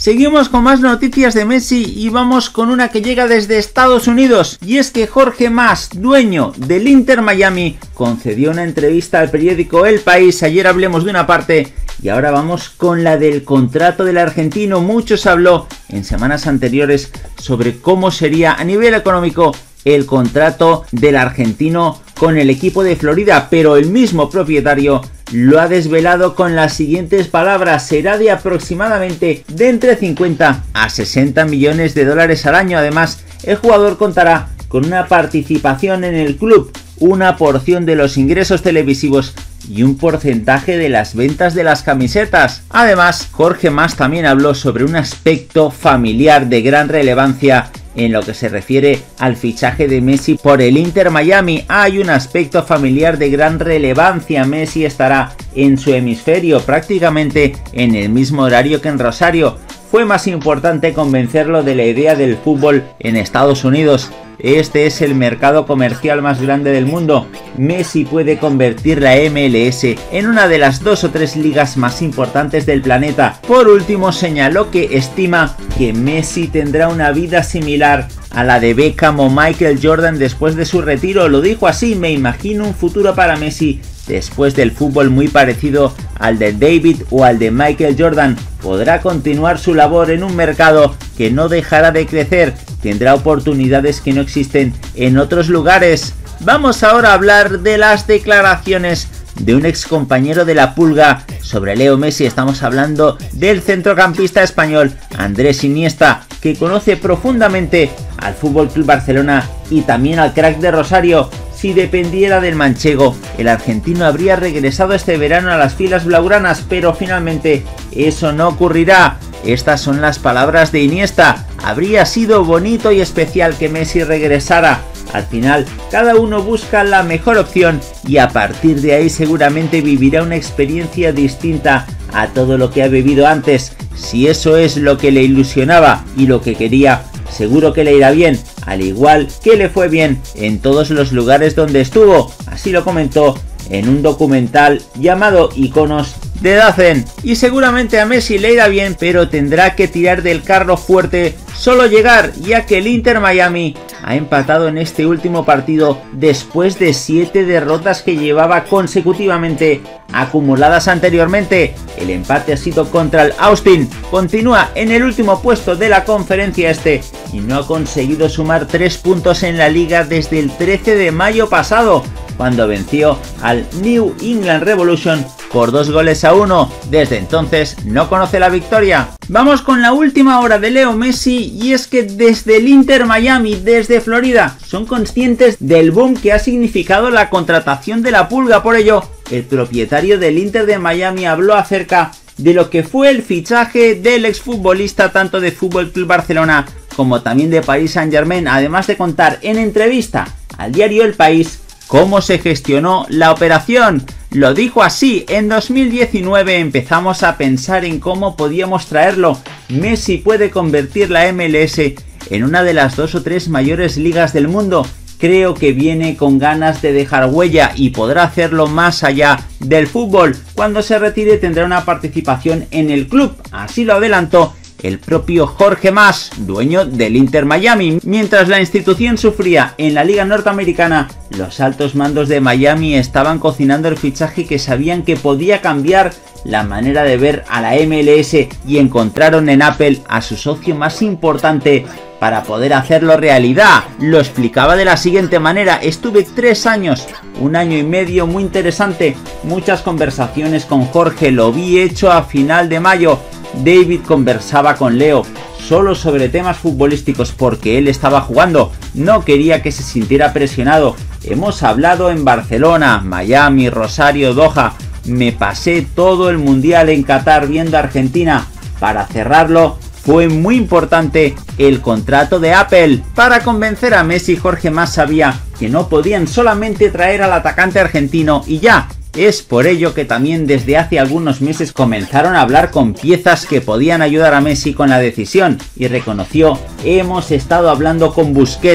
Seguimos con más noticias de Messi y vamos con una que llega desde Estados Unidos, y es que Jorge Mas, dueño del Inter Miami, concedió una entrevista al periódico El País. Ayer hablemos de una parte y ahora vamos con la del contrato del argentino. Mucho se habló en semanas anteriores sobre cómo sería a nivel económico el contrato del argentino con el equipo de Florida, pero el mismo propietario lo ha desvelado con las siguientes palabras: será de aproximadamente de entre 50 a 60 millones de dólares al año. Además, el jugador contará con una participación en el club, una porción de los ingresos televisivos y un porcentaje de las ventas de las camisetas. Además, Jorge Mas también habló sobre un aspecto familiar de gran relevancia en lo que se refiere al fichaje de Messi por el Inter Miami. Hay un aspecto familiar de gran relevancia. Messi estará en su hemisferio, prácticamente en el mismo horario que en Rosario. Fue más importante convencerlo de la idea del fútbol en Estados Unidos. Este es el mercado comercial más grande del mundo. Messi puede convertir la MLS en una de las 2 o 3 ligas más importantes del planeta. Por último, señaló que estima que Messi tendrá una vida similar a la de Beckham o Michael Jordan después de su retiro. Lo dijo así: me imagino un futuro para Messi después del fútbol muy parecido al de David o al de Michael Jordan. Podrá continuar su labor en un mercado que no dejará de crecer. Tendrá oportunidades que no existen en otros lugares. Vamos ahora a hablar de las declaraciones de un ex compañero de la Pulga sobre Leo Messi. Estamos hablando del centrocampista español Andrés Iniesta, que conoce profundamente al FC Barcelona y también al crack de Rosario. Si dependiera del manchego, el argentino habría regresado este verano a las filas blaugranas, pero finalmente eso no ocurrirá. Estas son las palabras de Iniesta: habría sido bonito y especial que Messi regresara. Al final, cada uno busca la mejor opción y a partir de ahí seguramente vivirá una experiencia distinta a todo lo que ha vivido antes. Si eso es lo que le ilusionaba y lo que quería, seguro que le irá bien, al igual que le fue bien en todos los lugares donde estuvo. Así lo comentó en un documental llamado Iconos de Dazn. Y seguramente a Messi le irá bien, pero tendrá que tirar del carro fuerte solo llegar, ya que el Inter Miami ha empatado en este último partido después de 7 derrotas que llevaba consecutivamente acumuladas anteriormente. El empate ha sido contra el Austin. Continúa en el último puesto de la conferencia este y no ha conseguido sumar 3 puntos en la liga desde el 13 de mayo pasado, cuando venció al New England Revolution por 2-1. Desde entonces no conoce la victoria. Vamos con la última hora de Leo Messi, y es que desde el Inter Miami, desde Florida, son conscientes del boom que ha significado la contratación de la Pulga. Por ello, el propietario del Inter de Miami habló acerca de lo que fue el fichaje del exfutbolista tanto de FC Barcelona como también de Paris Saint-Germain, además de contar en entrevista al diario El País cómo se gestionó la operación. Lo dijo así: en 2019 empezamos a pensar en cómo podíamos traerlo. Messi puede convertir la MLS en una de las 2 o 3 mayores ligas del mundo. Creo que viene con ganas de dejar huella y podrá hacerlo más allá del fútbol. Cuando se retire tendrá una participación en el club. Así lo adelantó el propio Jorge Mas, dueño del Inter Miami. Mientras la institución sufría en la liga norteamericana, los altos mandos de Miami estaban cocinando el fichaje que sabían que podía cambiar la manera de ver a la MLS, y encontraron en Apple a su socio más importante para poder hacerlo realidad. Lo explicaba de la siguiente manera: estuve 3 años, 1 año y medio muy interesante, muchas conversaciones con Jorge, lo vi hecho a final de mayo. David conversaba con Leo solo sobre temas futbolísticos porque él estaba jugando, no quería que se sintiera presionado. Hemos hablado en Barcelona, Miami, Rosario, Doha. Me pasé todo el mundial en Qatar viendo a Argentina. Para cerrarlo, fue muy importante el contrato de Apple. Para convencer a Messi, Jorge Mas sabía que no podían solamente traer al atacante argentino y ya. Es por ello que también desde hace algunos meses comenzaron a hablar con piezas que podían ayudar a Messi con la decisión, y reconoció: hemos estado hablando con Busquets,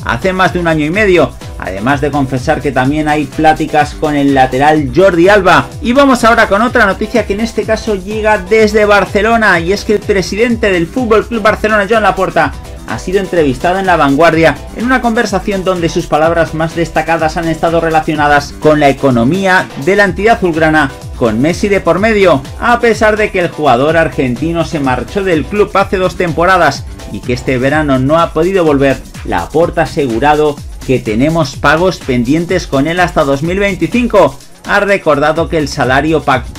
hace más de un año y medio, además de confesar que también hay pláticas con el lateral Jordi Alba. Y vamos ahora con otra noticia que en este caso llega desde Barcelona, y es que el presidente del FC Barcelona, Joan Laporta, ha sido entrevistado en La Vanguardia en una conversación donde sus palabras más destacadas han estado relacionadas con la economía de la entidad azulgrana, con Messi de por medio. A pesar de que el jugador argentino se marchó del club hace 2 temporadas y que este verano no ha podido volver, Laporta ha asegurado que tenemos pagos pendientes con él hasta 2025. Ha recordado que el salario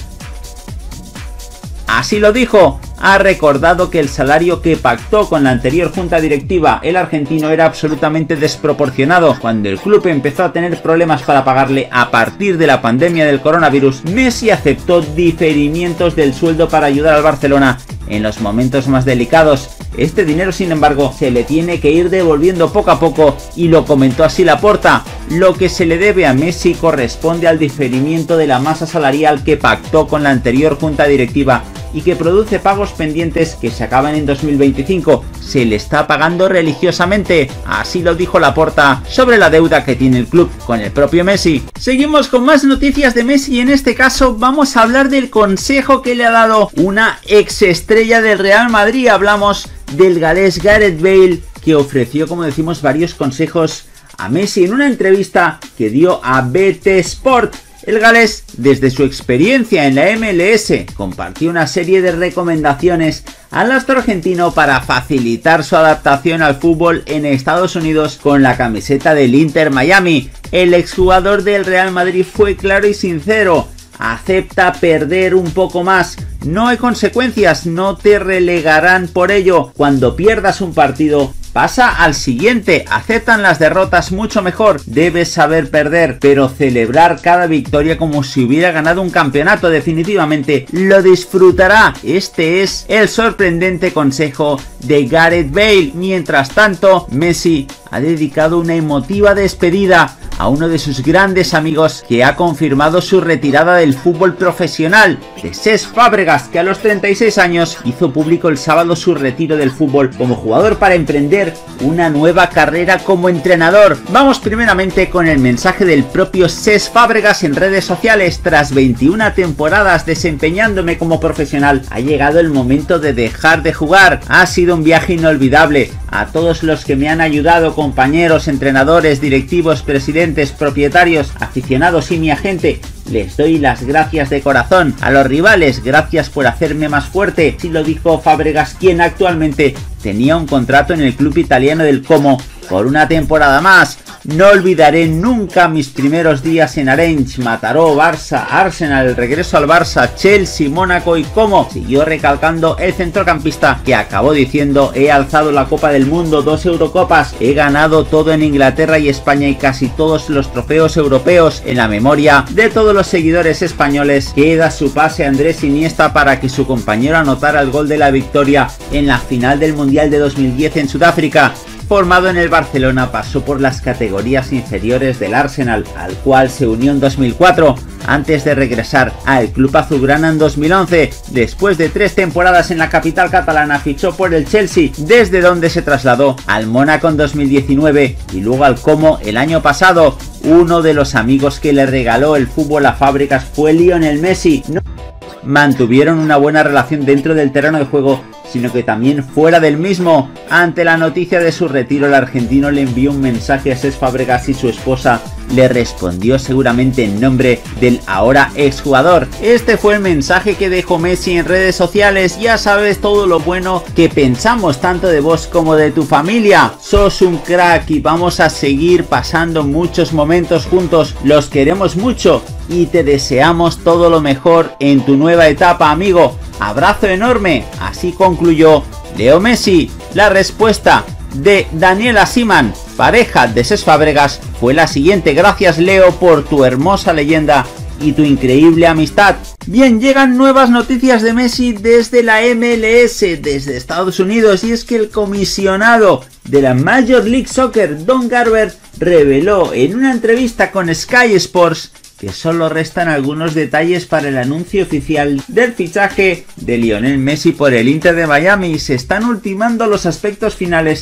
Así lo dijo. Ha recordado que el salario que pactó con la anterior junta directiva el argentino era absolutamente desproporcionado. Cuando el club empezó a tener problemas para pagarle a partir de la pandemia del coronavirus, Messi aceptó diferimientos del sueldo para ayudar al Barcelona en los momentos más delicados. Este dinero, sin embargo, se le tiene que ir devolviendo poco a poco, y lo comentó así Laporta. Lo que se le debe a Messi corresponde al diferimiento de la masa salarial que pactó con la anterior junta directiva y que produce pagos pendientes que se acaban en 2025. Se le está pagando religiosamente, así lo dijo Laporta sobre la deuda que tiene el club con el propio Messi. Seguimos con más noticias de Messi, y en este caso vamos a hablar del consejo que le ha dado una ex estrella del Real Madrid. Hablamos del galés Gareth Bale, que ofreció, como decimos, varios consejos a Messi en una entrevista que dio a BT Sport. El galés, desde su experiencia en la MLS, compartió una serie de recomendaciones al astro argentino para facilitar su adaptación al fútbol en Estados Unidos con la camiseta del Inter Miami. El exjugador del Real Madrid fue claro y sincero: acepta perder un poco más, no hay consecuencias, no te relegarán por ello. Cuando pierdas un partido, pasa al siguiente, aceptan las derrotas mucho mejor, debes saber perder, pero celebrar cada victoria como si hubiera ganado un campeonato. Definitivamente lo disfrutará. Este es el sorprendente consejo de Gareth Bale. Mientras tanto, Messi ha dedicado una emotiva despedida a uno de sus grandes amigos, que ha confirmado su retirada del fútbol profesional, de Cesc Fàbregas, que a los 36 años hizo público el sábado su retiro del fútbol como jugador para emprender una nueva carrera como entrenador. Vamos primeramente con el mensaje del propio Cesc Fàbregas en redes sociales. Tras 21 temporadas desempeñándome como profesional, ha llegado el momento de dejar de jugar. Ha sido un viaje inolvidable. A todos los que me han ayudado, compañeros, entrenadores, directivos, presidentes, propietarios, aficionados y mi agente, les doy las gracias de corazón. A los rivales, gracias por hacerme más fuerte. Así lo dijo Fàbregas, quien actualmente tenía un contrato en el club italiano del Como por una temporada más. No olvidaré nunca mis primeros días en Arenys, Mataró, Barça, Arsenal, el regreso al Barça, Chelsea, Mónaco y Como. Siguió recalcando el centrocampista, que acabó diciendo: he alzado la Copa del Mundo, 2 Eurocopas, he ganado todo en Inglaterra y España y casi todos los trofeos europeos. En la memoria de todos los seguidores españoles queda su pase a Andrés Iniesta para que su compañero anotara el gol de la victoria en la final del Mundial de 2010 en Sudáfrica. Formado en el Barcelona, pasó por las categorías inferiores del Arsenal, al cual se unió en 2004, antes de regresar al club azulgrana en 2011. Después de 3 temporadas en la capital catalana, fichó por el Chelsea, desde donde se trasladó al Mónaco en 2019 y luego al Como el año pasado. Uno de los amigos que le regaló el fútbol a Fàbregas fue Lionel Messi. Mantuvieron una buena relación dentro del terreno de juego, sino que también fuera del mismo. Ante la noticia de su retiro, el argentino le envió un mensaje a Cesc Fàbregas y su esposa le respondió seguramente en nombre del ahora exjugador. Este fue el mensaje que dejó Messi en redes sociales. Ya sabes todo lo bueno que pensamos tanto de vos como de tu familia. Sos un crack y vamos a seguir pasando muchos momentos juntos. Los queremos mucho y te deseamos todo lo mejor en tu nueva etapa, amigo. Abrazo enorme. Así concluyó Leo Messi. La respuesta de Daniela Simán, pareja de Cesc Fàbregas, fue la siguiente: gracias Leo por tu hermosa leyenda y tu increíble amistad. Bien, llegan nuevas noticias de Messi desde la MLS, desde Estados Unidos, y es que el comisionado de la Major League Soccer, Don Garber, reveló en una entrevista con Sky Sports que solo restan algunos detalles para el anuncio oficial del fichaje de Lionel Messi por el Inter de Miami y se están ultimando los aspectos finales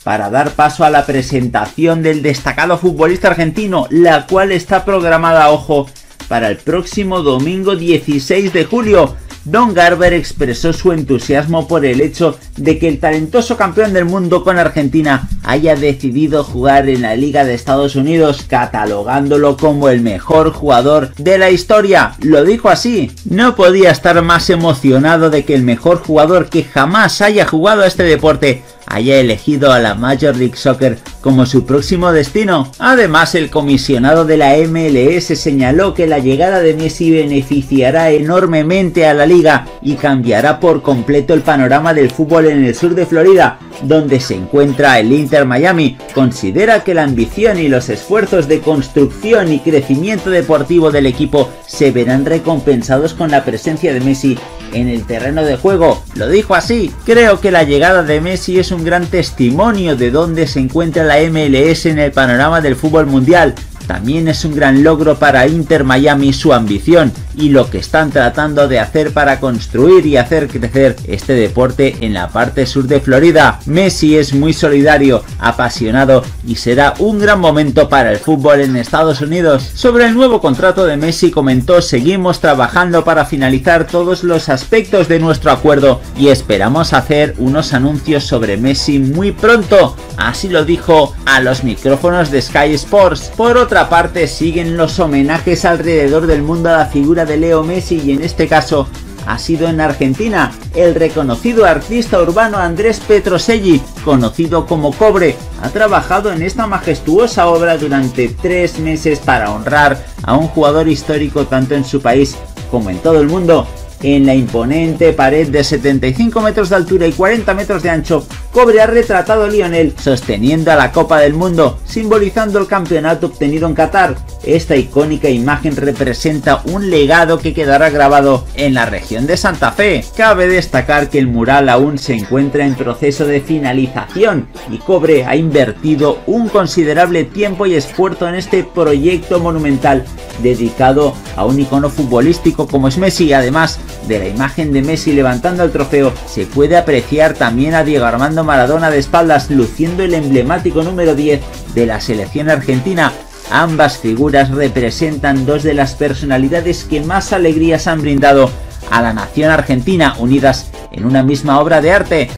para dar paso a la presentación del destacado futbolista argentino, la cual está programada, ojo, para el próximo domingo 16 de julio. Don Garber expresó su entusiasmo por el hecho de que el talentoso campeón del mundo con Argentina haya decidido jugar en la Liga de Estados Unidos, catalogándolo como el mejor jugador de la historia. Lo dijo así: no podía estar más emocionado de que el mejor jugador que jamás haya jugado a este deporte haya elegido a la Major League Soccer como su próximo destino. Además, el comisionado de la MLS señaló que la llegada de Messi beneficiará enormemente a la liga y cambiará por completo el panorama del fútbol en el sur de Florida, donde se encuentra el Inter Miami. Considera que la ambición y los esfuerzos de construcción y crecimiento deportivo del equipo se verán recompensados con la presencia de Messi en el terreno de juego. Lo dijo así: creo que la llegada de Messi es un gran testimonio de dónde se encuentra la MLS en el panorama del fútbol mundial. También es un gran logro para Inter Miami su ambición y lo que están tratando de hacer para construir y hacer crecer este deporte en la parte sur de Florida. Messi es muy solidario, apasionado y será un gran momento para el fútbol en Estados Unidos. Sobre el nuevo contrato de Messi comentó: seguimos trabajando para finalizar todos los aspectos de nuestro acuerdo y esperamos hacer unos anuncios sobre Messi muy pronto. Así lo dijo a los micrófonos de Sky Sports. Por otra parte, siguen los homenajes alrededor del mundo a la figura de Leo Messi, y en este caso ha sido en Argentina. El reconocido artista urbano Andrés Petrocelli, conocido como Cobre, ha trabajado en esta majestuosa obra durante 3 meses para honrar a un jugador histórico tanto en su país como en todo el mundo. En la imponente pared de 75 metros de altura y 40 metros de ancho, Cobre ha retratado a Lionel sosteniendo a la Copa del Mundo, simbolizando el campeonato obtenido en Qatar. Esta icónica imagen representa un legado que quedará grabado en la región de Santa Fe. Cabe destacar que el mural aún se encuentra en proceso de finalización y Cobre ha invertido un considerable tiempo y esfuerzo en este proyecto monumental dedicado a un icono futbolístico como es Messi. Además de la imagen de Messi levantando el trofeo, se puede apreciar también a Diego Armando Maradona de espaldas luciendo el emblemático número 10 de la selección argentina. Ambas figuras representan 2 de las personalidades que más alegrías han brindado a la nación argentina, unidas en una misma obra de arte.